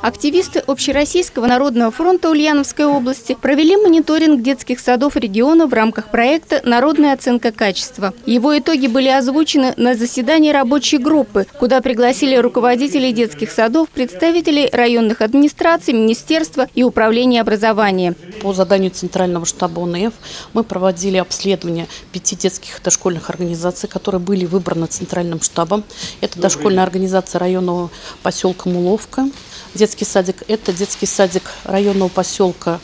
Активисты Общероссийского народного фронта Ульяновской области провели мониторинг детских садов региона в рамках проекта «Народная оценка качества». Его итоги были озвучены на заседании рабочей группы, куда пригласили руководителей детских садов, представителей районных администраций, министерства и управления образования. По заданию Центрального штаба ОНФ мы проводили обследование 5 детских дошкольных организаций, которые были выбраны Центральным штабом. Это дошкольная организация районного поселка Муловка. Детский садик – это детский садик районного поселка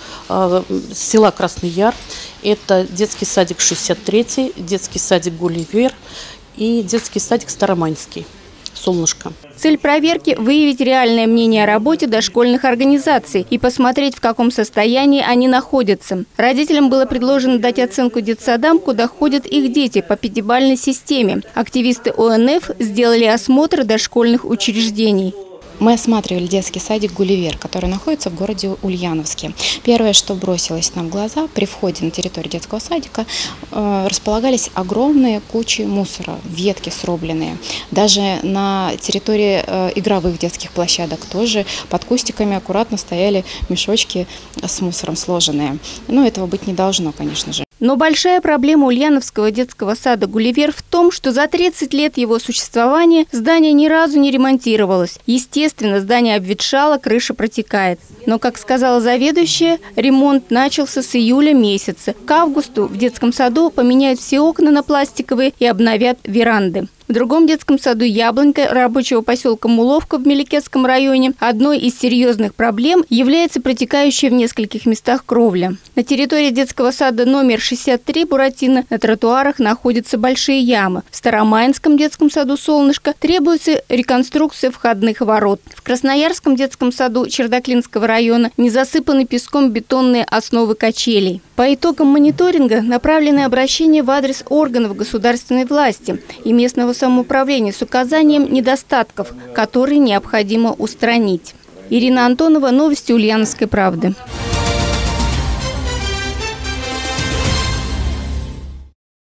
села Красный Яр. Это детский садик 63-й, детский садик Гулливер и детский садик Старомайнский, Солнышко. Цель проверки – выявить реальное мнение о работе дошкольных организаций и посмотреть, в каком состоянии они находятся. Родителям было предложено дать оценку детсадам, куда ходят их дети, по пятибалльной системе. Активисты ОНФ сделали осмотр дошкольных учреждений. Мы осматривали детский садик «Гулливер», который находится в городе Ульяновске. Первое, что бросилось нам в глаза, при входе на территорию детского садика располагались огромные кучи мусора, ветки срубленные. Даже на территории игровых детских площадок тоже под кустиками аккуратно стояли мешочки с мусором сложенные. Но этого быть не должно, конечно же. Но большая проблема Ульяновского детского сада «Гулливер» в том, что за 30 лет его существования здание ни разу не ремонтировалось. Естественно, здание обветшало, крыша протекает. Но, как сказала заведующая, ремонт начался с июля месяца. К августу в детском саду поменяют все окна на пластиковые и обновят веранды. В другом детском саду «Яблонька» рабочего поселка Муловка в Меликесском районе одной из серьезных проблем является протекающая в нескольких местах кровля. На территории детского сада номер 63 «Буратино» на тротуарах находятся большие ямы. В Старомайнском детском саду «Солнышко» требуется реконструкция входных ворот. В Красноярском детском саду Чердаклинского района не засыпаны песком бетонные основы качелей. По итогам мониторинга направлены обращения в адрес органов государственной власти и местного самоуправления с указанием недостатков, которые необходимо устранить. Ирина Антонова, новости Ульяновской правды.